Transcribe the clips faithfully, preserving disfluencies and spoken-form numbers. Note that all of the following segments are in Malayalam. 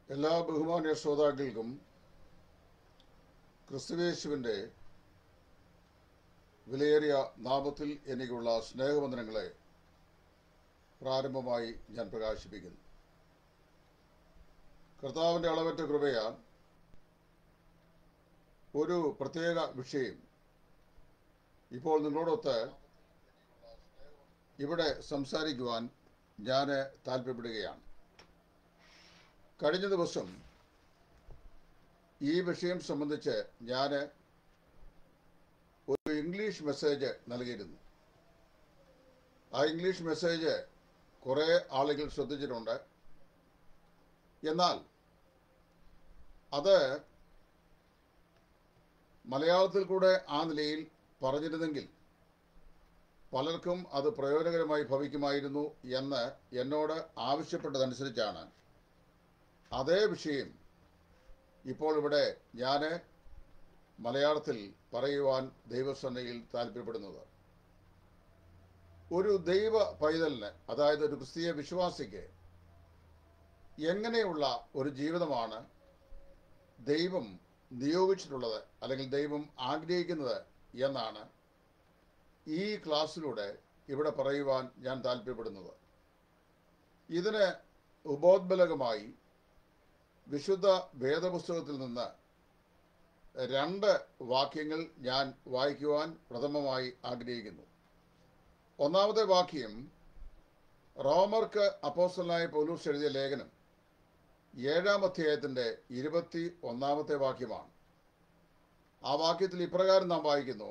എല്ലാ ബഹുമാന്യ ശ്രോതാക്കൾക്കും ക്രിസ്തുയേശുവിൻ്റെ വിലയേറിയ നാമത്തിൽ എനിക്കുള്ള സ്നേഹവന്ദനങ്ങളെ പ്രാരംഭമായി ഞാൻ പ്രകാശിപ്പിക്കുന്നു. കർത്താവിൻ്റെ അളവറ്റ കൃപയാൽ ഒരു പ്രത്യേക വിഷയം ഇപ്പോൾ നിങ്ങളോടൊത്ത് ഇവിടെ സംസാരിക്കുവാൻ ഞാൻ താല്പര്യപ്പെടുകയാണ്. കഴിഞ്ഞ ദിവസം ഈ വിഷയം സംബന്ധിച്ച് ഞാൻ ഒരു ഇംഗ്ലീഷ് മെസ്സേജ് നൽകിയിരുന്നു. ആ ഇംഗ്ലീഷ് മെസ്സേജ് കുറേ ആളുകൾ ശ്രദ്ധിച്ചിട്ടുണ്ട്. എന്നാൽ അത് മലയാളത്തിൽ കൂടെ ആ നിലയിൽ പറഞ്ഞിരുന്നെങ്കിൽ പലർക്കും അത് പ്രയോജനകരമായി ഭവിക്കുമായിരുന്നു എന്ന് എന്നോട് ആവശ്യപ്പെട്ടതനുസരിച്ചാണ് അതേ വിഷയം ഇപ്പോൾ ഇവിടെ ഞാൻ മലയാളത്തിൽ പറയുവാൻ ദൈവസന്നയിൽ താല്പര്യപ്പെടുന്നത്. ഒരു ദൈവ പൈതലിന്, അതായത് ഒരു ക്രിസ്തീയ വിശ്വാസിക്ക് എങ്ങനെയുള്ള ഒരു ജീവിതമാണ് ദൈവം നിയോഗിച്ചിട്ടുള്ളത് അല്ലെങ്കിൽ ദൈവം ആഗ്രഹിക്കുന്നത് എന്നാണ് ഈ ക്ലാസ്സിലൂടെ ഇവിടെ പറയുവാൻ ഞാൻ താല്പര്യപ്പെടുന്നത്. ഇതിന് ഉപോദ്ബലകമായി വിശുദ്ധ വേദപുസ്തകത്തിൽ നിന്ന് രണ്ട് വാക്യങ്ങൾ ഞാൻ വായിക്കുവാൻ പ്രഥമമായി ആഗ്രഹിക്കുന്നു. ഒന്നാമത്തെ വാക്യം റോമർക്ക് അപ്പോസ്തലനായ പൗലോസ് എഴുതിയ ലേഖനം ഏഴാം അധ്യായത്തിൻ്റെ ഇരുപത്തി ഒന്നാമത്തെ വാക്യമാണ്. ആ വാക്യത്തിൽ ഇപ്രകാരം നാം വായിക്കുന്നു: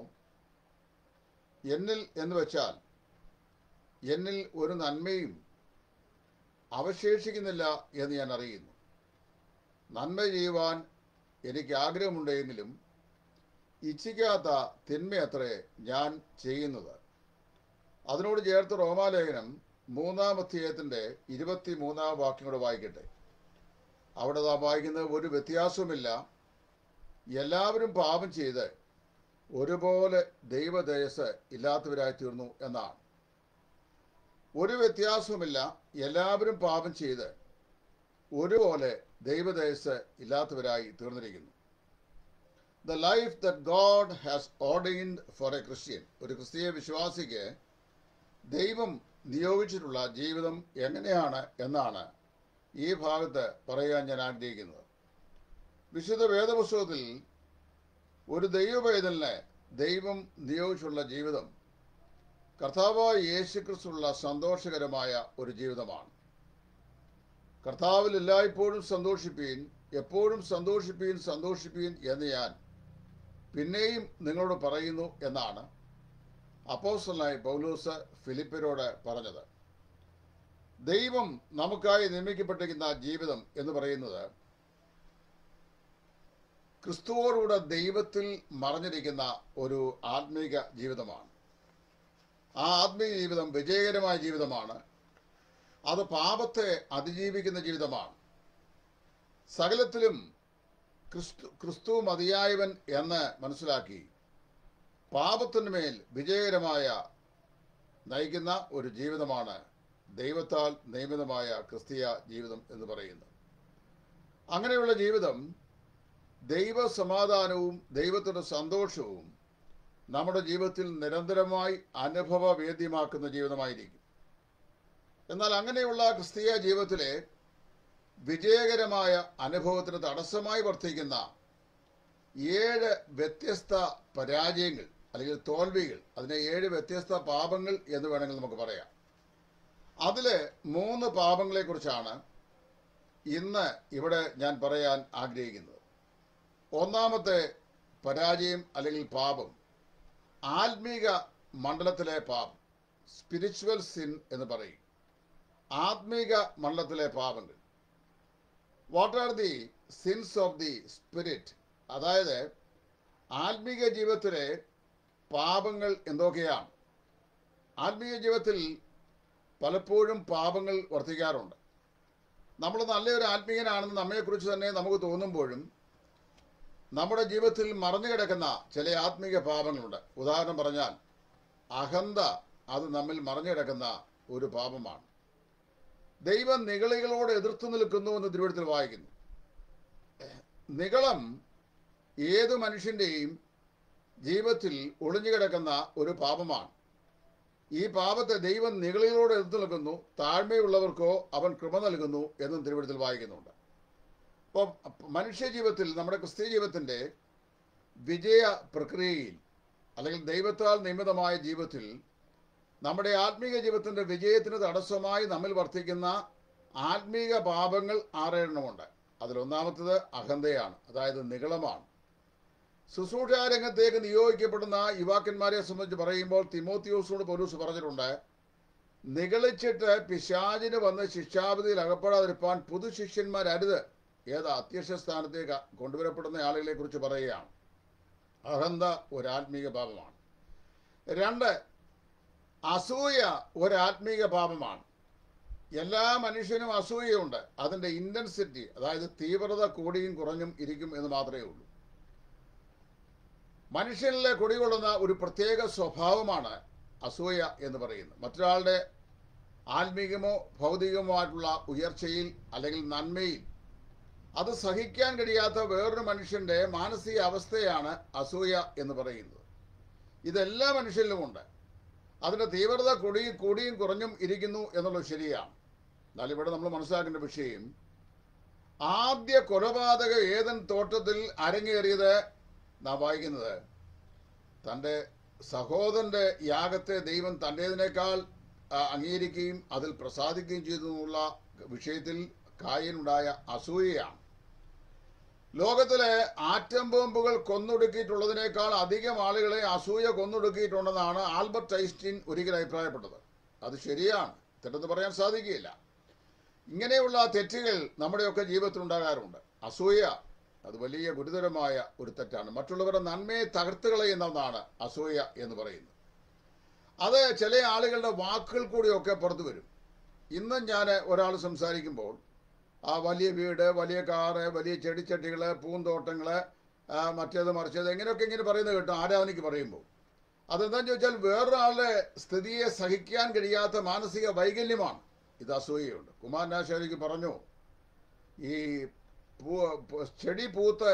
എന്നിൽ എന്ന് വെച്ചാൽ എന്നിൽ ഒരു നന്മയും അവശേഷിക്കുന്നില്ല എന്ന് ഞാൻ അറിയുന്നു. നന്മ ചെയ്യുവാൻ എനിക്ക് ആഗ്രഹമുണ്ടെങ്കിലും ഇച്ഛിക്കാത്ത തിന്മയത്രേ ഞാൻ ചെയ്യുന്നത്. അതിനോട് ചേർത്ത് റോമാലേഖനം മൂന്നാം അധ്യായത്തിൻ്റെ ഇരുപത്തി മൂന്നാം വാക്യം കൂടെ വായിക്കട്ടെ. അവിടെ നാം വായിക്കുന്നത്: ഒരു വ്യത്യാസവുമില്ല, എല്ലാവരും പാപം ചെയ്ത് ഒരുപോലെ ദൈവതേജസ് ഇല്ലാത്തവരായി തീർന്നു എന്നാണ്. ഒരു വ്യത്യാസവുമില്ല, എല്ലാവരും പാപം ചെയ്ത് ഒരുപോലെ ദൈവതേജസ് ഇല്ലാത്തവരായി തീർന്നിരിക്കുന്നു. The life that God has ordained for a Christian, ഒരു ക്രിസ്തീയ വിശ്വാസിക്ക് ദൈവം നിയോഗിച്ചിട്ടുള്ള ജീവിതം എങ്ങനെയാണ് എന്നാണ് ഈ ഭാഗത്ത് പറയാൻ ഞാൻ ആഗ്രഹിക്കുന്നത്. വിശുദ്ധ വേദപുസ്തകത്തിൽ ഒരു ദൈവപൈതലിനെ ദൈവം നിയോഗിച്ചുള്ള ജീവിതം കർത്താവായ യേശുക്രിസ്തുവിനുള്ള സന്തോഷകരമായ ഒരു ജീവിതമാണ്. കർത്താവിൽ എല്ലായ്പ്പോഴും സന്തോഷിപ്പീൻ, എപ്പോഴും സന്തോഷിപ്പീൻ സന്തോഷിപ്പീൻ എന്ന് ഞാൻ പിന്നെയും നിങ്ങളോട് പറയുന്നു എന്നാണ് അപ്പോസ്തലനായ പൗലോസ് ഫിലിപ്പിയരോട് പറഞ്ഞത്. ദൈവം നമുക്കായി നിയമിക്കപ്പെട്ടിരിക്കുന്ന ജീവിതം എന്ന് പറയുന്നത് ക്രിസ്തുവോടുകൂടെ ദൈവത്തിൽ മറഞ്ഞിരിക്കുന്ന ഒരു ആത്മീക ജീവിതമാണ്. ആ ആത്മീയ ജീവിതം വിജയകരമായ ജീവിതമാണ്. അത് പാപത്തെ അതിജീവിക്കുന്ന ജീവിതമാണ്. സകലത്തിലും ക്രിസ്തു ക്രിസ്തു മതിയായവൻ എന്ന് മനസ്സിലാക്കി പാപത്തിന്മേൽ വിജയകരമായ നയിക്കുന്ന ഒരു ജീവിതമാണ് ദൈവത്താൽ നിയമിതമായ ക്രിസ്തീയ ജീവിതം എന്ന് പറയുന്നത്. അങ്ങനെയുള്ള ജീവിതം ദൈവ സമാധാനവും ദൈവത്തിൻ്റെ സന്തോഷവും നമ്മുടെ ജീവിതത്തിൽ നിരന്തരമായി അനുഭവവേദ്യമാക്കുന്ന ജീവിതമായിരിക്കും. എന്നാൽ അങ്ങനെയുള്ള ക്രിസ്തീയ ജീവിതത്തിലെ വിജയകരമായ അനുഭവത്തിന് തടസ്സമായി വർത്തിക്കുന്ന ഏഴ് വ്യത്യസ്ത പരാജയങ്ങൾ അല്ലെങ്കിൽ തോൽവികൾ, അതിനെ ഏഴ് വ്യത്യസ്ത പാപങ്ങൾ എന്ന് വേണമെങ്കിൽ നമുക്ക് പറയാം. അതിൽ മൂന്ന് പാപങ്ങളെക്കുറിച്ചാണ് ഇന്ന് ഇവിടെ ഞാൻ പറയാൻ ആഗ്രഹിക്കുന്നത്. ഒന്നാമത്തെ പരാജയം അല്ലെങ്കിൽ പാപം ആത്മീക മണ്ഡലത്തിലെ പാപം, സ്പിരിച്വൽ സിൻ എന്ന് പറയും. ആത്മീക മണ്ഡലത്തിലെ പാപങ്ങൾ. What are the sins of the spirit, അതായത് ആത്മീക ജീവിതത്തിലെ പാപങ്ങൾ എന്തൊക്കെയാണ്? ആത്മീയ ജീവിതത്തിൽ പലപ്പോഴും പാപങ്ങൾ വർദ്ധിക്കാറുണ്ട്. നമ്മൾ നല്ലൊരു ആത്മീയനാണെന്ന് നമ്മെക്കുറിച്ച് തന്നെ നമുക്ക് തോന്നുമ്പോഴും നമ്മുടെ ജീവിതത്തിൽ മറഞ്ഞു കിടക്കുന്ന ചില ആത്മീക പാപങ്ങളുണ്ട്. ഉദാഹരണം പറഞ്ഞാൽ അഹന്ത, അത് നമ്മിൽ മറഞ്ഞു കിടക്കുന്ന ഒരു പാപമാണ്. ദൈവം നിഗളികളോട് എതിർത്തു നിൽക്കുന്നു എന്ന് തിരുവെഴുത്തിൽ വായിക്കുന്നു. നിഗളം ഏതു മനുഷ്യൻ്റെയും ജീവിതത്തിൽ ഒളിഞ്ഞു കിടക്കുന്ന ഒരു പാപമാണ്. ഈ പാപത്തെ ദൈവം നിഗളികളോട് എതിർത്ത് നിൽക്കുന്നു, താഴ്മയുള്ളവർക്കോ അവൻ കൃപ നൽകുന്നു എന്നും തിരുവചനത്തിൽ വായിക്കുന്നുണ്ട്. അപ്പോൾ മനുഷ്യ ജീവിതത്തിൽ, നമ്മുടെ ക്രിസ്തീയ ജീവിതത്തിൻ്റെ വിജയ പ്രക്രിയയിൽ അല്ലെങ്കിൽ ദൈവത്താൽ നിയമിതമായ ജീവിതത്തിൽ നമ്മുടെ ആത്മീക ജീവിതത്തിൻ്റെ വിജയത്തിന് തടസ്സമായി നമ്മിൽ വർത്തിക്കുന്ന ആത്മീക പാപങ്ങൾ ആറെണ്ണമുണ്ട്. അതിലൊന്നാമത്തത് അഹന്തയാണ്, അതായത് നിഗളമാണ്. ശുശ്രൂഷ രംഗത്തേക്ക് നിയോഗിക്കപ്പെടുന്ന യുവാക്കന്മാരെ സംബന്ധിച്ച് പറയുമ്പോൾ തിമോത്തിയോസിനോട് പൗലോസ് പറഞ്ഞിട്ടുണ്ട്, നിഗളിച്ചിട്ട് പിശാചിന് വന്ന് ശിക്ഷാവിധിയിൽ അകപ്പെടാതിരിപ്പാൻ പുതുശിഷ്യന്മാരരുത്. ഏതാ അധ്യക്ഷ സ്ഥാനത്തേക്ക് കൊണ്ടുവരപ്പെടുന്ന ആളുകളെ കുറിച്ച് പറയുകയാണ്. അഹന്ത ഒരു ആത്മീക പാപമാണ്. രണ്ട്, അസൂയ ഒരു ആത്മീക പാപമാണ്. എല്ലാ മനുഷ്യനും അസൂയയുണ്ട്. അതിൻ്റെ ഇൻറ്റൻസിറ്റി, അതായത് തീവ്രത കൂടിയും കുറഞ്ഞും ഇരിക്കും എന്ന് മാത്രമേ ഉള്ളൂ. മനുഷ്യനിലെ കുടികൊള്ളുന്ന ഒരു പ്രത്യേക സ്വഭാവമാണ് അസൂയ എന്ന് പറയുന്നത്. മറ്റൊരാളുടെ ആത്മീകമോ ഭൗതികമോ ആയിട്ടുള്ള ഉയർച്ചയിൽ അല്ലെങ്കിൽ നന്മയിൽ അത് സഹിക്കാൻ കഴിയാത്ത വേറൊരു മനുഷ്യൻ്റെ മാനസിക അവസ്ഥയാണ് അസൂയ എന്ന് പറയുന്നത്. ഇതെല്ലാ മനുഷ്യരിലുമുണ്ട്. അതിൻ്റെ തീവ്രത കൂടി കൂടിയും കുറഞ്ഞും ഇരിക്കുന്നു എന്നുള്ളത് ശരിയാണ്. എന്നാൽ ഇവിടെ നമ്മൾ മനസ്സിലാക്കേണ്ട വിഷയം, ആദ്യ കൊലപാതക ഏദൻ തോട്ടത്തിൽ അരങ്ങേറിയത് നാം വായിക്കുന്നത് തൻ്റെ സഹോദരൻ്റെ യാഗത്തെ ദൈവം തൻ്റേതിനേക്കാൾ അംഗീകരിക്കുകയും അതിൽ പ്രസാദിക്കുകയും ചെയ്തു എന്നുള്ള വിഷയത്തിൽ കായനുണ്ടായ അസൂയയാണ്. ലോകത്തിലെ ആറ്റം ബോംബുകൾ കൊന്നൊടുക്കിയിട്ടുള്ളതിനേക്കാൾ അധികം ആളുകളെ അസൂയ കൊന്നൊടുക്കിയിട്ടുണ്ടെന്നാണ് ആൽബർട്ട് ഐൻസ്റ്റീൻ ഒരിക്കൽ അഭിപ്രായപ്പെട്ടത്. അത് ശരിയാണ്, തെറ്റെന്ന് പറയാൻ സാധിക്കുകയില്ല. ഇങ്ങനെയുള്ള തെറ്റുകൾ നമ്മുടെയൊക്കെ ജീവിതത്തിൽ ഉണ്ടാകാറുണ്ട്. അസൂയ അത് വലിയ ഗുരുതരമായ ഒരു തെറ്റാണ്. മറ്റുള്ളവരുടെ നന്മയെ തകർത്ത് കളയുന്നതാണ് അസൂയ എന്ന് പറയുന്നത്. അത് ചില ആളുകളുടെ വാക്കുകൾ കൂടിയൊക്കെ പുറത്തു വരും. ഇന്ന് ഞാൻ ഒരാൾ സംസാരിക്കുമ്പോൾ ആ വലിയ വീട്, വലിയ കാറ്, വലിയ ചെടിച്ചട്ടികൾ, പൂന്തോട്ടങ്ങൾ, മറ്റേത് മറിച്ചത് എങ്ങനെയൊക്കെ ഇങ്ങനെ പറയുന്നത് കേട്ടോ ആരാധനയ്ക്ക് പറയുമ്പോൾ. അതെന്താണെന്ന് ചോദിച്ചാൽ വേറൊരാളുടെ സ്ഥിതിയെ സഹിക്കാൻ കഴിയാത്ത മാനസിക വൈകല്യമാണ്. ഇത് അസൂയയുണ്ട്. കുമാരനാശാരിക്ക് പറഞ്ഞു, ഈ പൂ ചെടി പൂത്ത്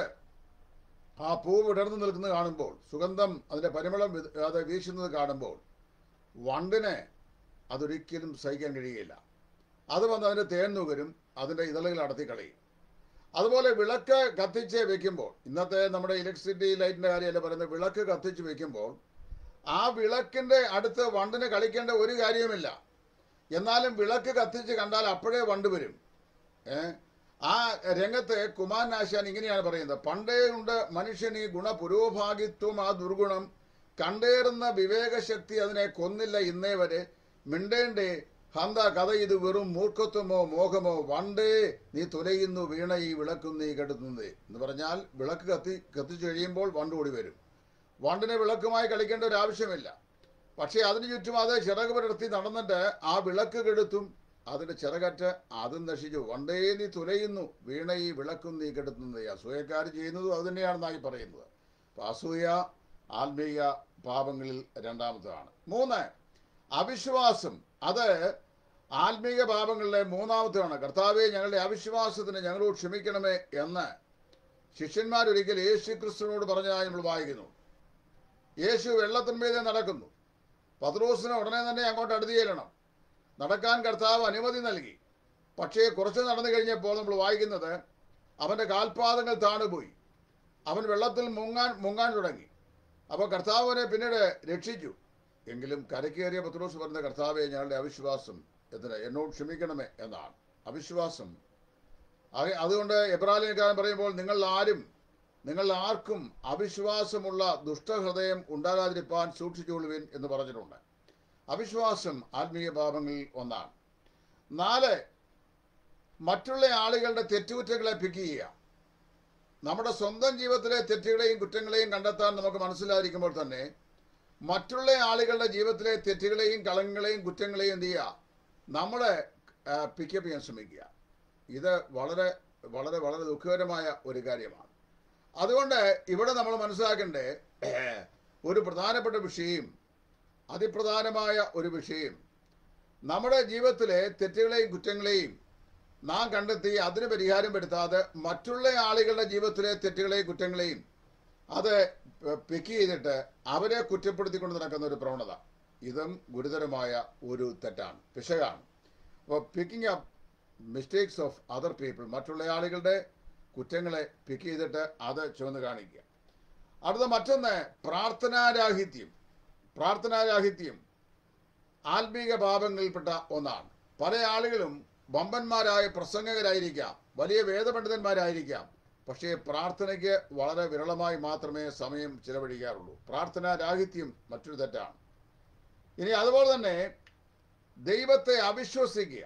ആ പൂ വിടർന്നു നിൽക്കുന്നത് കാണുമ്പോൾ, സുഗന്ധം അതിൻ്റെ പരിമളം അത് വീശുന്നത് കാണുമ്പോൾ വണ്ടിനെ അതൊരിക്കലും സഹിക്കാൻ കഴിയില്ല. അത് വന്ന് അതിൻ്റെ തേൻ നുകരും, അതിൻ്റെ ഇതളുകൾ അടത്തി കളയും. അതുപോലെ വിളക്ക് കത്തിച്ച് വെക്കുമ്പോൾ, ഇന്നത്തെ നമ്മുടെ ഇലക്ട്രിസിറ്റി ലൈറ്റിൻ്റെ കാര്യമല്ല പറയുന്നത്, വിളക്ക് കത്തിച്ച് വെക്കുമ്പോൾ ആ വിളക്കിൻ്റെ അടുത്ത് വണ്ടിന് കളിക്കേണ്ട ഒരു കാര്യവുമില്ല. എന്നാലും വിളക്ക് കത്തിച്ച് കണ്ടാൽ അപ്പോഴേ വണ്ട് വരും. ഏഹ് ആ രംഗത്ത് കുമാരനാശാൻ ഇങ്ങനെയാണ് പറയുന്നത്, പണ്ടേ ഉണ്ട് മനുഷ്യന് ഈ ഗുണപുരോഭാഗിത്വം, ആ ദുർഗുണം കണ്ടേറുന്ന വിവേകശക്തി അതിനെ കൊന്നില്ല ഇന്നേ വരെ. മിണ്ടേണ്ടേ ഹന്ത കഥ ഇത് വെറും മൂർഖത്വമോ മോഹമോ, വണ്ടേ നീ തുലയുന്നു വീണ ഈ വിളക്കും നീ കെടുത്തുന്നത് എന്ന് പറഞ്ഞാൽ വിളക്ക് കത്തി കത്തിച്ചു കഴിയുമ്പോൾ വണ്ട് കൂടി വരും. വണ്ടിനെ വിളക്കുമായി കളിക്കേണ്ട ഒരു ആവശ്യമില്ല. പക്ഷേ അതിന് ചുറ്റും അത് ചിറക് പുലർത്തി നടന്നിട്ട് ആ വിളക്ക് കെടുത്തും, അതിൻ്റെ ചിറകറ്റ് അതും നശിച്ചു. വണ്ടേ നീ തുലയുന്നു വീണ ഈ വിളക്കും നീ കെടുത്തുന്നത്. അസൂയക്കാർ ചെയ്യുന്നതും അത് തന്നെയാണെന്നായി പറയുന്നത്. അപ്പം അസൂയ ആത്മീയ പാപങ്ങളിൽ രണ്ടാമത്തതാണ്. മൂന്ന്, അവിശ്വാസം. അത് ആത്മീക പാപങ്ങളിലെ മൂന്നാമത്തെയാണ്. കർത്താവെ, ഞങ്ങളുടെ അവിശ്വാസത്തിന് ഞങ്ങളോട് ക്ഷമിക്കണമേ എന്ന് ശിഷ്യന്മാരൊരിക്കൽ യേശു ക്രിസ്തുവിനോട് പറഞ്ഞതായി നമ്മൾ വായിക്കുന്നു. യേശു വെള്ളത്തിന്മീതെ നടക്കുന്നു. പത്രോസിന് ഉടനെ തന്നെ അങ്ങോട്ട് അടുത്ത് ചെല്ലണം. നടക്കാൻ കർത്താവ് അനുമതി നൽകി. പക്ഷേ കുറച്ച് നടന്നു കഴിഞ്ഞപ്പോൾ നമ്മൾ വായിക്കുന്നത് അവൻ്റെ കാൽപാദങ്ങൾ താണുപോയി. അവൻ വെള്ളത്തിൽ മുങ്ങാൻ മുങ്ങാൻ തുടങ്ങി. അപ്പോൾ കർത്താവിനെ പിന്നീട് രക്ഷിച്ചു. എങ്കിലും കരക്കേറിയ പത്രോസ് പറഞ്ഞ, കർത്താവെ, ഞങ്ങളുടെ അവിശ്വാസം എന്തിന് എന്നോട് ക്ഷമിക്കണമേ എന്നാണ്. അവിശ്വാസം. അതുകൊണ്ട് എബ്രായക്കാരൻ പറയുമ്പോൾ നിങ്ങൾ ആരും നിങ്ങൾ ആർക്കും അവിശ്വാസമുള്ള ദുഷ്ടഹൃദയം ഉണ്ടാകാതിരിക്കാൻ സൂക്ഷിച്ചുകൊള്ളുവിൻ എന്ന് പറഞ്ഞിട്ടുണ്ട്. അവിശ്വാസം ആത്മീയ പാപങ്ങളിൽ ഒന്നാണ്. നാല്, മറ്റുള്ള ആളുകളുടെ തെറ്റുകുറ്റങ്ങളെ പിക്ക് ചെയ്യുക. നമ്മുടെ സ്വന്തം ജീവിതത്തിലെ തെറ്റുകളെയും കുറ്റങ്ങളെയും കണ്ടെത്താൻ നമുക്ക് മനസ്സിലായിരിക്കുമ്പോൾ തന്നെ മറ്റുള്ള ആളുകളുടെ ജീവിതത്തിലെ തെറ്റുകളെയും കളങ്കങ്ങളെയും കുറ്റങ്ങളെയും എന്ത് ചെയ്യുക, നമ്മളെ പിക്കപ്പ് ചെയ്യാൻ ശ്രമിക്കുക. ഇത് വളരെ വളരെ വളരെ ദുഃഖകരമായ ഒരു കാര്യമാണ്. അതുകൊണ്ട് ഇവിടെ നമ്മൾ മനസ്സിലാക്കേണ്ട ഒരു പ്രധാനപ്പെട്ട വിഷയം, അതിപ്രധാനമായ ഒരു വിഷയം, നമ്മുടെ ജീവിതത്തിലെ തെറ്റുകളെയും കുറ്റങ്ങളെയും നാം കണ്ടെത്തി അതിന് പരിഹാരം വരുത്താതെ മറ്റുള്ള ആളുകളുടെ ജീവിതത്തിലെ തെറ്റുകളെയും കുറ്റങ്ങളെയും അത് പിക്ക് ചെയ്തിട്ട് അവരെ കുറ്റപ്പെടുത്തിക്കൊണ്ട് നടക്കുന്ന ഒരു പ്രവണത, ഇതും ഗുരുതരമായ ഒരു തെറ്റാണ്, പിശകാണ്. അപ്പോൾ picking up mistakes of other people, മറ്റുള്ള ആളുകളുടെ കുറ്റങ്ങളെ പിക്ക് ചെയ്തിട്ട് അത് ചുവന്ന് കാണിക്കുക. അടുത്ത മറ്റൊന്ന് പ്രാർത്ഥനാരാഹിത്യം. പ്രാർത്ഥനാരാഹിത്യം ആത്മീക പാപങ്ങളിൽപ്പെട്ട ഒന്നാണ്. പല ആളുകളും വമ്പന്മാരായ പ്രസംഗകരായിരിക്കാം, വലിയ വേദപണ്ഡിതന്മാരായിരിക്കാം, പക്ഷേ പ്രാർത്ഥനയ്ക്ക് വളരെ വിരളമായി മാത്രമേ സമയം ചിലവഴിക്കാറുള്ളൂ. പ്രാർത്ഥനാരാഹിത്യം മറ്റൊരു തെറ്റാണ്. ഇനി അതുപോലെ തന്നെ ദൈവത്തെ അവിശ്വസിക്കുക.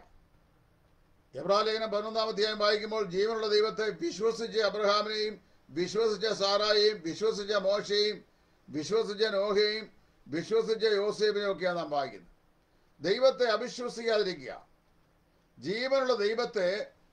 എബ്രായലേഖനം പതിനൊന്നാം അധ്യായം വായിക്കുമ്പോൾ ജീവനുള്ള ദൈവത്തെ വിശ്വസിച്ച അബ്രഹാമിനെയും വിശ്വസിച്ച സാറായെയും വിശ്വസിച്ച മോശയെയും വിശ്വസിച്ച നോഹയെയും വിശ്വസിച്ച യോസേഫിനെയും ഒക്കെയാണ് നാം വായിക്കുന്നത്. ദൈവത്തെ അവിശ്വസിക്കാതിരിക്കുക. ജീവനുള്ള ദൈവത്തെ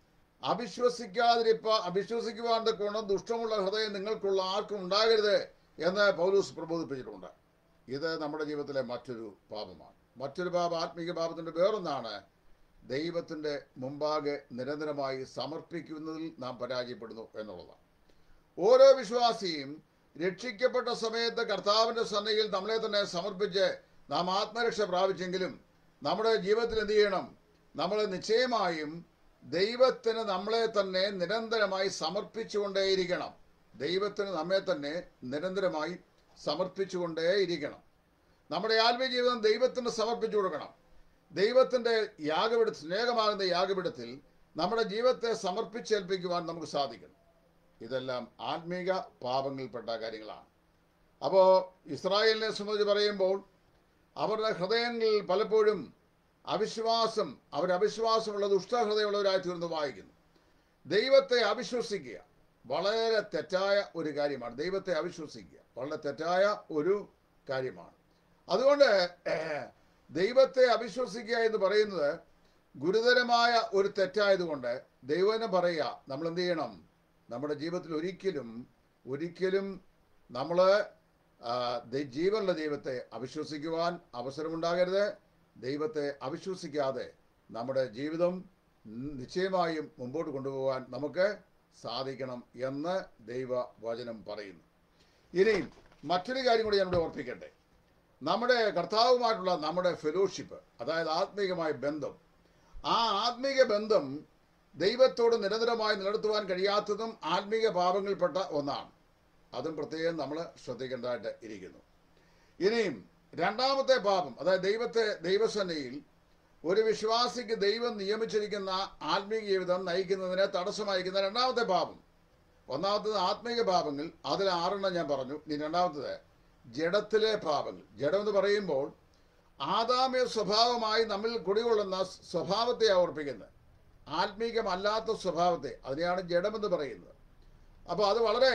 അവിശ്വസിക്കാതിരിപ്പ അവിശ്വസിക്കുവാൻ തക്കോണം ദുഷ്ടമുള്ള ഹൃദയം നിങ്ങൾക്കുള്ള ആർക്കും ഉണ്ടാകരുത് എന്ന് പൗലോസ് പ്രബോധിപ്പിച്ചിട്ടുണ്ട്. ഇത് നമ്മുടെ ജീവിതത്തിലെ മറ്റൊരു പാപമാണ്. മറ്റൊരു പാപം, ആത്മീക പാപത്തിൻ്റെ വേറൊന്നാണ് ദൈവത്തിൻ്റെ മുമ്പാകെ നിരന്തരമായി സമർപ്പിക്കുന്നതിൽ നാം പരാജയപ്പെടുന്നു എന്നുള്ളതാണ്. ഓരോ വിശ്വാസിയും രക്ഷിക്കപ്പെട്ട സമയത്ത് കർത്താവിൻ്റെ സന്നിധിയിൽ നമ്മളെ തന്നെ സമർപ്പിച്ച് നാം ആത്മരക്ഷ പ്രാപിച്ചെങ്കിലും നമ്മുടെ ജീവിതത്തിൽ എന്ത് ചെയ്യണം? നമ്മൾ നിശ്ചയമായും ദൈവത്തിന് നമ്മളെ തന്നെ നിരന്തരമായി സമർപ്പിച്ചുകൊണ്ടേയിരിക്കണം. ദൈവത്തിന് നമ്മെ തന്നെ നിരന്തരമായി സമർപ്പിച്ചുകൊണ്ടേയിരിക്കണം. നമ്മുടെ ആത്മീയ ജീവിതം ദൈവത്തിന് സമർപ്പിച്ചു കൊടുക്കണം. ദൈവത്തിൻ്റെ യാഗപീഠ സ്നേഹമാകുന്ന യാഗപീഠത്തിൽ നമ്മുടെ ജീവിതത്തെ സമർപ്പിച്ചേൽപ്പിക്കുവാൻ നമുക്ക് സാധിക്കണം. ഇതെല്ലാം ആത്മീക പാപങ്ങളിൽപ്പെട്ട കാര്യങ്ങളാണ്. അപ്പോൾ ഇസ്രായേലിനെ സംബന്ധിച്ച് പറയുമ്പോൾ അവരുടെ ഹൃദയങ്ങളിൽ പലപ്പോഴും അവിശ്വാസം, അവരവിശ്വാസമുള്ള ദുഷ്ടഹൃദയമുള്ളവരായി തീർന്ന് വായിക്കുന്നു. ദൈവത്തെ അവിശ്വസിക്കുക വളരെ തെറ്റായ ഒരു കാര്യമാണ്. ദൈവത്തെ അവിശ്വസിക്കുക വളരെ തെറ്റായ ഒരു കാര്യമാണ്. അതുകൊണ്ട് ദൈവത്തെ അവിശ്വസിക്കുക എന്ന് പറയുന്നത് ഗുരുതരമായ ഒരു തെറ്റായതുകൊണ്ട് ദൈവനെ പറയുക, നമ്മൾ എന്ത് ചെയ്യണം? നമ്മുടെ ജീവിതത്തിൽ ഒരിക്കലും ഒരിക്കലും നമ്മൾ ജീവനുള്ള ദൈവത്തെ അവിശ്വസിക്കുവാൻ അവസരമുണ്ടാകരുത്. ദൈവത്തെ അവിശ്വസിക്കാതെ നമ്മുടെ ജീവിതം നിശ്ചയമായും മുമ്പോട്ട് കൊണ്ടുപോകാൻ നമുക്ക് സാധിക്കണം എന്ന് ദൈവവചനം പറയുന്നു. ഇനിയും മറ്റൊരു കാര്യം കൂടി ഞാനിവിടെ ഓർപ്പിക്കട്ടെ. നമ്മുടെ കർത്താവുമായിട്ടുള്ള നമ്മുടെ ഫെലോഷിപ്പ്, അതായത് ആത്മീകമായ ബന്ധം, ആ ആത്മീക ബന്ധം ദൈവത്തോട് നിരന്തരമായി നിലനിർത്തുവാൻ കഴിയാത്തതും ആത്മീക പാപങ്ങളിൽപ്പെട്ട ഒന്നാണ്. അതും പ്രത്യേകം നമ്മൾ ശ്രദ്ധിക്കേണ്ടതായിട്ട് ഇരിക്കുന്നു. ഇനിയും രണ്ടാമത്തെ പാപം, അതായത് ദൈവത്തെ ദൈവസന്നിധിയിൽ ഒരു വിശ്വാസിക്ക് ദൈവം നിയമിച്ചിരിക്കുന്ന ആത്മീയ ജീവിതം നയിക്കുന്നതിന് തടസ്സമായിരിക്കുന്ന രണ്ടാമത്തെ പാപം. ഒന്നാമത്തത് ആത്മീക പാപങ്ങൾ, അതിൽ ആറെണ്ണം ഞാൻ പറഞ്ഞു. ഇനി രണ്ടാമത്തത് ജഡത്തിലെ പാപങ്ങൾ. ജഡം എന്ന് പറയുമ്പോൾ ആദാമ്യ സ്വഭാവമായി നമ്മിൽ കുടികൊള്ളുന്ന സ്വഭാവത്തെ ഓർപ്പിക്കുന്നത്, ആത്മീകമല്ലാത്ത സ്വഭാവത്തെ, അതിനെയാണ് ജഡമെന്ന് പറയുന്നത്. അപ്പോൾ അത് വളരെ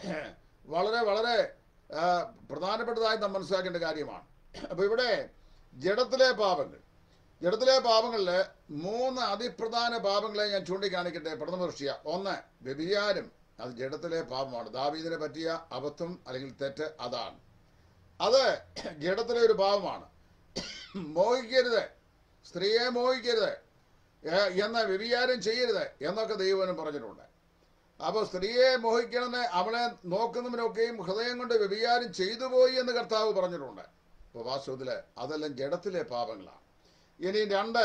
വളരെ വളരെ പ്രധാനപ്പെട്ടതായി നാം മനസ്സിലാക്കേണ്ട കാര്യമാണ്. അപ്പോൾ ഇവിടെ ജഡത്തിലെ പാപങ്ങൾ, ജഡത്തിലെ പാപങ്ങളിൽ മൂന്ന് അതിപ്രധാന പാപങ്ങളെ ഞാൻ ചൂണ്ടിക്കാണിക്കട്ടെ. പ്രഥമ ദൃഷ്ട്യ ഒന്ന് വ്യഭിചാരം, അത് ജഡത്തിലെ പാപമാണ്. ദാവീദിനെ പറ്റിയ അബദ്ധം അല്ലെങ്കിൽ തെറ്റ് അതാണ്. അത് ജഡത്തിലെ ഒരു പാപമാണ്. മോഹിക്കരുത്, സ്ത്രീയെ മോഹിക്കരുത്, എന്ന വ്യഭിചാരം ചെയ്യരുത് എന്നൊക്കെ ദൈവനും പറഞ്ഞിട്ടുണ്ട്. അപ്പോൾ സ്ത്രീയെ മോഹിക്കണമെന്ന് അവളെ നോക്കുന്നവനൊക്കെയും ഹൃദയം കൊണ്ട് വ്യഭിചാരം ചെയ്തു പോയി എന്ന് കർത്താവ് പറഞ്ഞിട്ടുണ്ട്. അപ്പോൾ വാസ്തവത്തിൽ അതെല്ലാം ജഡത്തിലെ പാപങ്ങളാണ്. ഇനി രണ്ട്,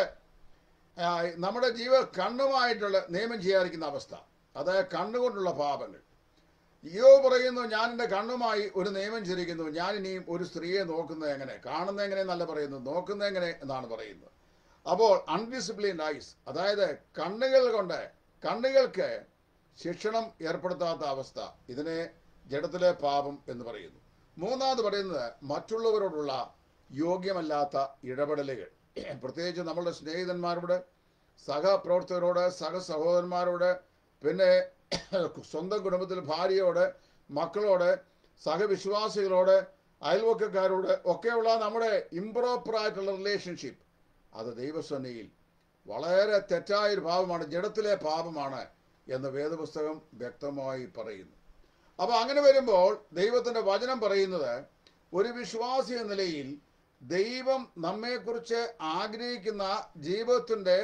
നമ്മുടെ ജീവ കണ്ണുമായിട്ടുള്ള നിയമം ചെയ്യാതിരിക്കുന്ന അവസ്ഥ, അതായത് കണ്ണുകൊണ്ടുള്ള പാപങ്ങൾ. യോ പറയുന്നു, ഞാൻ എൻ്റെ കണ്ണുമായി ഒരു നിയമം ചിരിക്കുന്നു, ഞാൻ ഇനിയും ഒരു സ്ത്രീയെ നോക്കുന്നത് എങ്ങനെ, കാണുന്നത് എങ്ങനെ എന്നല്ല പറയുന്നത്, നോക്കുന്നത് എങ്ങനെ എന്നാണ് പറയുന്നത്. അപ്പോൾ അൺഡിസിപ്ലിൻഡ് ഐസ്, അതായത് കണ്ണുകൾ കൊണ്ട് കണ്ണുകൾക്ക് ശിക്ഷണം ഏർപ്പെടുത്താത്ത അവസ്ഥ, ഇതിനെ ജഡത്തിലെ പാപം എന്ന് പറയുന്നു. മൂന്നാമത് പറയുന്നത് മറ്റുള്ളവരോടുള്ള യോഗ്യമല്ലാത്ത ഇടപെടലുകൾ, പ്രത്യേകിച്ച് നമ്മളുടെ സ്നേഹിതന്മാരോട്, സഹപ്രവർത്തകരോട്, സഹസഹോദരന്മാരോട്, പിന്നെ സ്വന്തം കുടുംബത്തിൽ ഭാര്യയോട്, മക്കളോട്, സഹവിശ്വാസികളോട്, അയൽവക്കക്കാരോട് ഒക്കെയുള്ള നമ്മുടെ ഇംപ്രോപ്പറായിട്ടുള്ള റിലേഷൻഷിപ്പ്, അത് ദൈവസന്നിധിയിൽ വളരെ തെറ്റായൊരു പാപമാണ്, ജഡത്തിലെ പാപമാണ് എന്ന് വേദപുസ്തകം വ്യക്തമായി പറയുന്നു. അപ്പോൾ അങ്ങനെ വരുമ്പോൾ ദൈവത്തിൻ്റെ വചനം പറയുന്നത്, ഒരു വിശ്വാസി എന്ന നിലയിൽ ദൈവം നമ്മെക്കുറിച്ച് ആഗ്രഹിക്കുന്ന ജീവിതത്തിൻ്റെ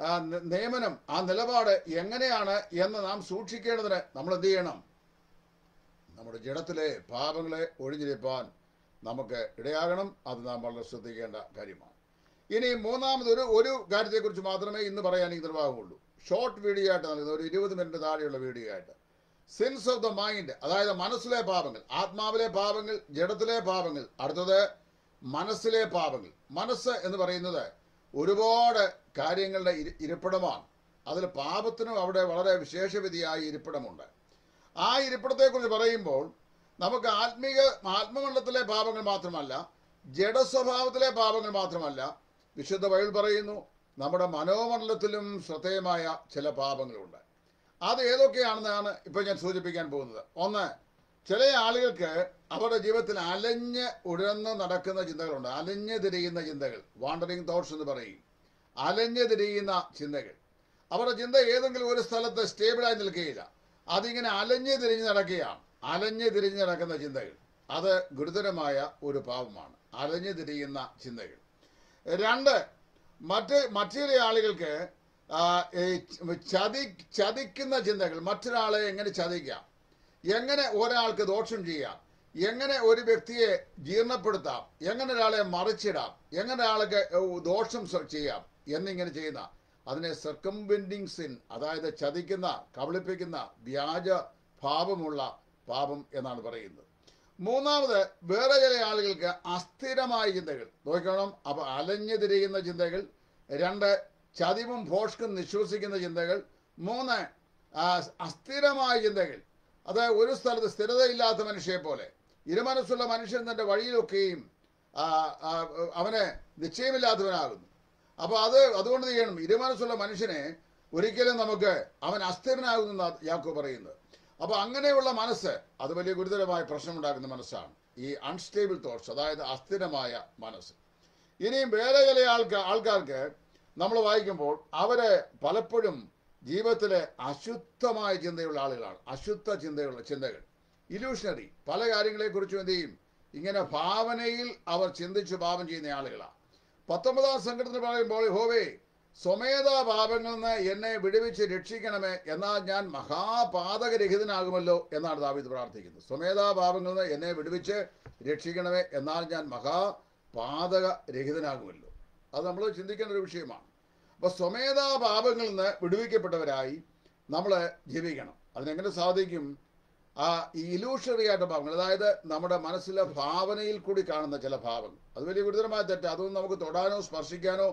നിയമനം, ആ നിലപാട് എങ്ങനെയാണ് എന്ന് നാം സൂക്ഷിക്കേണ്ടതിന് നമ്മൾ എന്ത് ചെയ്യണം? നമ്മുടെ ജഡത്തിലെ പാപങ്ങളെ ഒഴിഞ്ഞിരിപ്പാൻ നമുക്ക് ഇടയാകണം. അത് നാം വളരെ ശ്രദ്ധിക്കേണ്ട കാര്യമാണ്. ഇനി മൂന്നാമത് ഒരു ഒരു കാര്യത്തെക്കുറിച്ച് മാത്രമേ ഇന്ന് പറയാൻ ഈ നിർവാഹമുള്ളൂ. ഷോർട്ട് വീഡിയോ ആയിട്ട് നൽകുന്നത്, ഒരു ഇരുപത് മിനിറ്റ് താഴെയുള്ള വീഡിയോ ആയിട്ട്. സിൻസ് ഓഫ് ദ മൈൻഡ്, അതായത് മനസ്സിലെ പാപങ്ങൾ, ആത്മാവിലെ പാപങ്ങൾ, ജഡത്തിലെ പാപങ്ങൾ. അടുത്തത് മനസ്സിലെ പാപങ്ങൾ. മനസ്സ് എന്ന് പറയുന്നത് ഒരുപാട് കാര്യങ്ങളുടെ ഇരിപ്പിടമാണ്. അതിൽ പാപത്തിനും അവിടെ വളരെ വിശേഷവിധിയായ ഇരിപ്പിടമുണ്ട്. ആ ഇരിപ്പിടത്തെക്കുറിച്ച് പറയുമ്പോൾ നമുക്ക് ആത്മീക ആത്മമണ്ഡലത്തിലെ പാപങ്ങൾ മാത്രമല്ല, ജഡസ്വഭാവത്തിലെ പാപങ്ങൾ മാത്രമല്ല, വിശുദ്ധ ബൈബിൾ പറയുന്നു നമ്മുടെ മനോമണ്ഡലത്തിലും ശ്രദ്ധേയമായ ചില പാപങ്ങളുണ്ട്. അത് ഏതൊക്കെയാണെന്നാണ് ഇപ്പോൾ ഞാൻ സൂചിപ്പിക്കാൻ പോകുന്നത്. ഒന്ന്, ചില ആളുകൾക്ക് അവരുടെ ജീവിതത്തിൽ അലഞ്ഞ് ഉഴന്ന് നടക്കുന്ന ചിന്തകളുണ്ട്. അലഞ്ഞ് തിരിയുന്ന ചിന്തകൾ, വാണ്ടറിങ് തോട്ട്സ് എന്ന് പറയും. അലഞ്ഞ് തിരിയുന്ന ചിന്തകൾ. അവരുടെ ചിന്ത ഏതെങ്കിലും ഒരു സ്ഥലത്ത് സ്റ്റേബിളായി നിൽക്കുകയില്ല. അതിങ്ങനെ അലഞ്ഞ് തിരിഞ്ഞ് നടക്കുകയാണ്. അലഞ്ഞ് തിരിഞ്ഞ് നടക്കുന്ന ചിന്തകൾ, അത് ഗുരുതരമായ ഒരു പാപമാണ്. അലഞ്ഞ് തിരിയുന്ന ചിന്തകൾ. രണ്ട്, മറ്റ് മറ്റു ചില ആളുകൾക്ക് ചതി ചതിക്കുന്ന ചിന്തകൾ. മറ്റൊരാളെ എങ്ങനെ ചതിക്കാം, എങ്ങനെ ഒരാൾക്ക് ദോഷം ചെയ്യാം, എങ്ങനെ ഒരു വ്യക്തിയെ ജീർണപ്പെടുത്താം, എങ്ങനെ ഒരാളെ മറിച്ചിടാം, എങ്ങനെ ഒരാൾക്ക് ദോഷം ചെയ്യാം എന്നിങ്ങനെ ചെയ്യുന്ന അതിനെ സർക്കംവെൻഡിങ് സിൻ, അതായത് ചതിക്കുന്ന, കബളിപ്പിക്കുന്ന, വ്യാജ ഭാവമുള്ള പാപം എന്നാണ് പറയുന്നത്. മൂന്നാമത്, വേറെ ചില ആളുകൾക്ക് അസ്ഥിരമായ ചിന്തകൾ. നോക്കണം, അപ്പോൾ അലഞ്ഞു തിരിയുന്ന ചിന്തകൾ. രണ്ട്, ചതിവും ഭോഷ്കും നിശ്വസിക്കുന്ന ചിന്തകൾ. മൂന്ന്, അസ്ഥിരമായ ചിന്തകൾ. അത് ഒരു സ്ഥലത്ത് സ്ഥിരതയില്ലാത്ത മനുഷ്യരെ പോലെ. ഇരുമനസ്സുള്ള മനുഷ്യൻ തൻ്റെ വഴിയിലൊക്കെയും അവന് നിശ്ചയമില്ലാത്തവനാകുന്നു. അപ്പോൾ അത് അതുകൊണ്ട് ചെയ്യണം, ഇരുമനസ്സുള്ള മനുഷ്യനെ ഒരിക്കലും നമുക്ക് അവൻ അസ്ഥിരനാകുന്ന യാക്കോബ് പറയുന്നത്. അപ്പോൾ അങ്ങനെയുള്ള മനസ്സ് അത് വലിയ ഗുരുതരമായ പ്രശ്നമുണ്ടാക്കുന്ന മനസ്സാണ്, ഈ അൺസ്റ്റേബിൾ തോട്ട്സ്, അതായത് അസ്ഥിരമായ മനസ്സ്. ഇനിയും വേറെ ചില ആൾക്കാർ ആൾക്കാർക്ക് നമ്മൾ വായിക്കുമ്പോൾ അവര് പലപ്പോഴും ജീവിതത്തിലെ അശുദ്ധമായ ചിന്തയുള്ള ആളുകളാണ്. അശുദ്ധ ചിന്തയുള്ള ചിന്തകൾ, ഇല്യൂഷണറി. പല കാര്യങ്ങളെക്കുറിച്ചും എന്ത് ചെയ്യും, ഇങ്ങനെ ഭാവനയിൽ അവർ ചിന്തിച്ച് പാപം ചെയ്യുന്ന ആളുകളാണ്. പത്തൊമ്പതാം സങ്കീർത്തനത്തിൽ പറയുമ്പോൾ, യഹോവേ സ്വമേധ പാപങ്ങളിൽ നിന്ന് എന്നെ വിടുവിച്ച് രക്ഷിക്കണമേ, എന്നാൽ ഞാൻ മഹാപാതകരഹിതനാകുമല്ലോ എന്നാണ് ദാവീദ് പ്രാർത്ഥിക്കുന്നത്. സ്വമേധ പാപങ്ങളിൽ നിന്ന് എന്നെ വിടുവിച്ച് രക്ഷിക്കണമേ, എന്നാൽ ഞാൻ മഹാപാതകരഹിതനാകുമല്ലോ. അത് നമ്മൾ ചിന്തിക്കേണ്ട ഒരു വിഷയമാണ്. അപ്പോൾ സ്വമേധ പാപങ്ങളിൽ നിന്ന് വിടുവിക്കപ്പെട്ടവരായി നമ്മൾ ജീവിക്കണം. അതിനെങ്ങനെ സാധിക്കും? ആ ഈ ഇലൂഷറി ആയിട്ട് പാപങ്ങൾ, അതായത് നമ്മുടെ മനസ്സിലെ ഭാവനയിൽ കൂടി കാണുന്ന ചില ഭാവങ്ങൾ, അത് വലിയ ഗുരുതരമായ തെറ്റ്. അതൊന്നും നമുക്ക് തൊടാനോ സ്പർശിക്കാനോ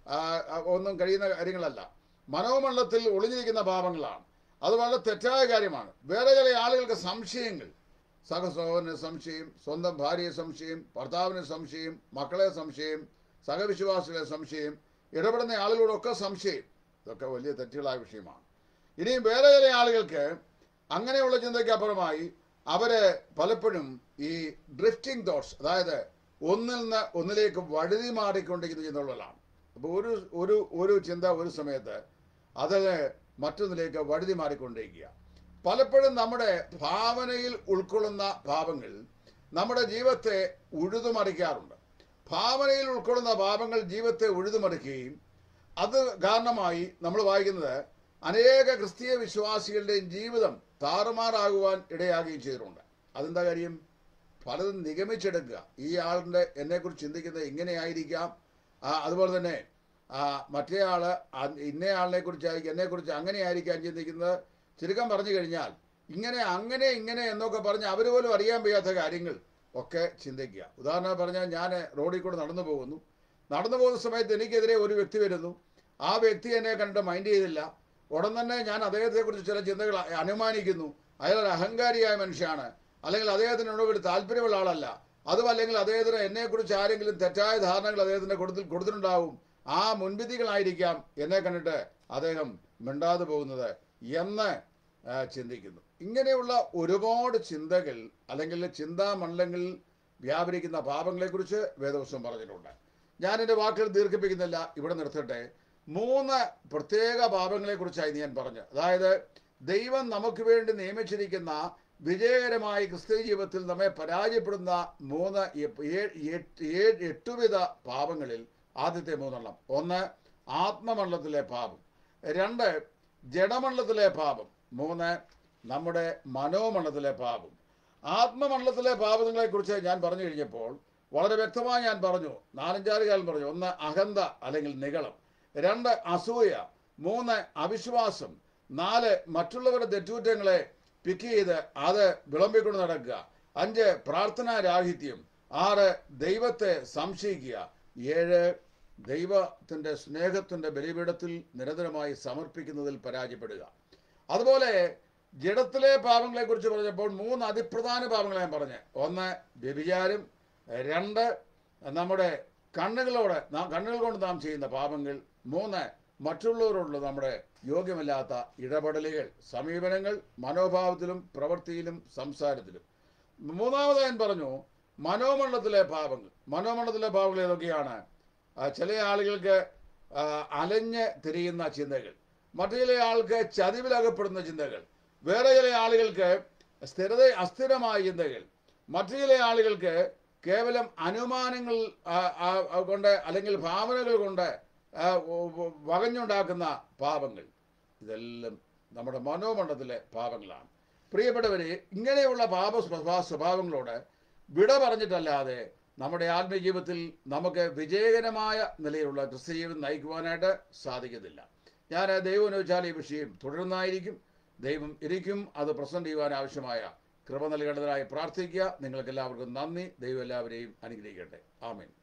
ഒന്നും കഴിയുന്ന കാര്യങ്ങളല്ല. മനോമണ്ഡലത്തിൽ ഒളിഞ്ഞിരിക്കുന്ന പാപങ്ങളാണ്. അത് വളരെ തെറ്റായ കാര്യമാണ്. വേറെ ചില ആളുകൾക്ക് സംശയങ്ങൾ, സഹസഹോദരന് സംശയം, സ്വന്തം ഭാര്യയെ സംശയം, ഭർത്താവിന് സംശയം, മക്കളെ സംശയം, സഹവിശ്വാസികളെ സംശയം, ഇടപെടുന്ന ആളുകളോടൊക്കെ സംശയം. ഇതൊക്കെ വലിയ തെറ്റുകളായ വിഷയമാണ്. ഇനിയും വേറെ ചില ആളുകൾക്ക് അങ്ങനെയുള്ള ചിന്തയ്ക്ക് അപ്പുറമായി അവര് പലപ്പോഴും ഈ ഡ്രിഫ്റ്റിംഗ് തോട്ട്സ്, അതായത് ഒന്നിൽ നിന്ന് ഒന്നിലേക്ക് വഴുതി മാറിക്കൊണ്ടിരിക്കുന്ന ചിന്തകളാണ്. അപ്പോൾ ഒരു ഒരു ഒരു ചിന്ത ഒരു സമയത്ത് അതിന് മറ്റൊന്നിലേക്ക് വഴുതി മാറിക്കൊണ്ടിരിക്കുക. പലപ്പോഴും നമ്മുടെ ഭാവനയിൽ ഉൾക്കൊള്ളുന്ന പാപങ്ങൾ നമ്മുടെ ജീവിതത്തെ ഉഴുതുമറിക്കാറുണ്ട്. ഭാവനയിൽ ഉൾക്കൊള്ളുന്ന പാപങ്ങൾ ജീവിതത്തെ ഉഴുതുമറിക്കുകയും അത് കാരണമായി നമ്മൾ വായിക്കുന്നത് അനേക ക്രിസ്തീയ വിശ്വാസികളുടെയും ജീവിതം താറുമാറാകുവാൻ ഇടയാകുകയും ചെയ്തിട്ടുണ്ട്. അതെന്താ കാര്യം? പലതും നിഗമിച്ചെടുക്കുക. ഈ ആളിൻ്റെ എന്നെക്കുറിച്ച് ചിന്തിക്കുന്നത് ഇങ്ങനെയായിരിക്കാം, അതുപോലെ തന്നെ മറ്റേ ആള് ഇന്നയാളിനെ കുറിച്ചായിരിക്കും, എന്നെക്കുറിച്ച് അങ്ങനെയായിരിക്കാം ചിന്തിക്കുന്നത്. ചുരുക്കം പറഞ്ഞു കഴിഞ്ഞാൽ ഇങ്ങനെ അങ്ങനെ ഇങ്ങനെ എന്നൊക്കെ പറഞ്ഞ് അവർ പോലും അറിയാൻ വയ്യാത്ത കാര്യങ്ങൾ ഒക്കെ ചിന്തിക്കുക. ഉദാഹരണം പറഞ്ഞാൽ, ഞാൻ റോഡിൽ കൂടെ നടന്നു പോകുന്നു. നടന്നു പോകുന്ന സമയത്ത് എനിക്കെതിരെ ഒരു വ്യക്തി വരുന്നു. ആ വ്യക്തി എന്നെ കണ്ടിട്ട് മൈൻഡ് ചെയ്തില്ല. ഉടൻ തന്നെ ഞാൻ അദ്ദേഹത്തെക്കുറിച്ച് ചില ചിന്തകൾ അനുമാനിക്കുന്നു. അയാൾ ഒരു അഹങ്കാരിയായ മനുഷ്യനാണ്, അല്ലെങ്കിൽ അദ്ദേഹത്തിന് എന്നോട് താല്പര്യമുള്ള ആളല്ല, അതും അല്ലെങ്കിൽ അദ്ദേഹത്തിന് എന്നെക്കുറിച്ച് ആരെങ്കിലും തെറ്റായ ധാരണകൾ അദ്ദേഹത്തിന് കൊടുത്തി കൊടുത്തിട്ടുണ്ടാവും. ആ മുൻവിധികളായിരിക്കാം എന്നെ കണ്ടിട്ട് അദ്ദേഹം മിണ്ടാതെ പോകുന്നത് എന്ന് ചിന്തിക്കുന്നു. ഇങ്ങനെയുള്ള ഒരുപാട് ചിന്തകൾ അല്ലെങ്കിൽ ചിന്താമണ്ഡലങ്ങളിൽ വ്യാപരിക്കുന്ന പാപങ്ങളെക്കുറിച്ച് വേദപുസ്തകം പറഞ്ഞിട്ടുണ്ട്. ഞാൻ എൻ്റെ വാക്കുകൾ ദീർഘിപ്പിക്കുന്നില്ല, ഇവിടെ നിർത്തട്ടെ. മൂന്ന് പ്രത്യേക പാപങ്ങളെക്കുറിച്ചായി ഞാൻ പറഞ്ഞു. അതായത് ദൈവം നമുക്ക് വേണ്ടി നിയമിച്ചിരിക്കുന്ന വിജയകരമായി ക്രിസ്തീയ ജീവിതത്തിൽ നമ്മെ പരാജയപ്പെടുന്ന മൂന്ന് എട്ടുവിധ പാപങ്ങളിൽ ആദ്യത്തെ മൂന്നെണ്ണം. ഒന്ന്, ആത്മമണ്ഡലത്തിലെ പാപം. രണ്ട്, ജഡമണ്ഡലത്തിലെ പാപം. മൂന്ന്, നമ്മുടെ മനോമണ്ഡലത്തിലെ പാപം. ആത്മമണ്ഡലത്തിലെ പാപങ്ങളെക്കുറിച്ച് ഞാൻ പറഞ്ഞു കഴിഞ്ഞപ്പോൾ വളരെ വ്യക്തമായി ഞാൻ പറഞ്ഞു, നാലഞ്ചാറ് കാലം പറഞ്ഞു. ഒന്ന്, അഹന്ത അല്ലെങ്കിൽ നിഗളം. രണ്ട്, അസൂയ. മൂന്ന്, അവിശ്വാസം. നാല്, മറ്റുള്ളവരുടെ തെറ്റുകുറ്റങ്ങളെ പിക്ക് ചെയ്ത് അത് വിളമ്പിക്കൊണ്ട് നടക്കുക. അഞ്ച്, പ്രാർത്ഥനാരാഹിത്യം. ആറ്, ദൈവത്തെ സംശയിക്കുക. ഏഴ്, ദൈവത്തിൻ്റെ സ്നേഹത്തിൻ്റെ ബലിപീഠത്തിൽ നിരന്തരമായി സമർപ്പിക്കുന്നതിൽ പരാജയപ്പെടുക. അതുപോലെ ജഡത്തിലെ പാപങ്ങളെക്കുറിച്ച് പറഞ്ഞപ്പോൾ മൂന്ന് അതിപ്രധാന പാപങ്ങൾ ഞാൻ പറഞ്ഞു. ഒന്ന്, വ്യഭിചാരം. രണ്ട്, നമ്മുടെ കണ്ണുകളോട് നാം കണ്ണുകൾ കൊണ്ട് നാം ചെയ്യുന്ന പാപങ്ങൾ. മൂന്ന്, മറ്റുള്ളവരോടുള്ള നമ്മുടെ യോഗ്യമല്ലാത്ത ഇടപെടലുകൾ, സമീപനങ്ങൾ, മനോഭാവത്തിലും പ്രവൃത്തിയിലും സംസാരത്തിലും. മൂന്നാമത് ഞാൻ പറഞ്ഞു മനോമണ്ഡലത്തിലെ പാപങ്ങൾ. മനോമണ്ഡലത്തിലെ പാപങ്ങൾ ഏതൊക്കെയാണ്? ചില ആളുകൾക്ക് അലഞ്ഞ് തിരിയുന്ന ചിന്തകൾ, മറ്റു ചില ആൾക്ക് ചതിവിലകപ്പെടുന്ന ചിന്തകൾ, വേറെ ചില ആളുകൾക്ക് സ്ഥിരത അസ്ഥിരമായ ചിന്തകൾ, മറ്റു ചില ആളുകൾക്ക് കേവലം അനുമാനങ്ങൾ കൊണ്ട് അല്ലെങ്കിൽ ഭാവനകൾ കൊണ്ട് വകഞ്ഞുണ്ടാക്കുന്ന പാപങ്ങൾ. ഇതെല്ലാം നമ്മുടെ മനോമണ്ഡലത്തിലെ പാപങ്ങളാണ്. പ്രിയപ്പെട്ടവരെ, ഇങ്ങനെയുള്ള പാപ സ്വഭാവങ്ങളോട് വിട പറഞ്ഞിട്ടല്ലാതെ നമ്മുടെ ആത്മീയ ജീവിതത്തിൽ നമുക്ക് വിജയകരമായ നിലയിലുള്ള ക്രിസ്ത്യ ജീവിതം നയിക്കുവാനായിട്ട് സാധിക്കത്തില്ല. ഞാൻ ദൈവം അനുവദിച്ചാൽ ഈ വിഷയം തുടരുന്നതായിരിക്കും. ദൈവം ഇരിക്കും അത് പ്രസന്റ് ചെയ്യുവാൻ ആവശ്യമായ കൃപ നൽകേണ്ടതിനായി പ്രാർത്ഥിക്കുക. നിങ്ങൾക്ക് എല്ലാവർക്കും നന്ദി. ദൈവം എല്ലാവരെയും അനുഗ്രഹിക്കട്ടെ. ആമേൻ.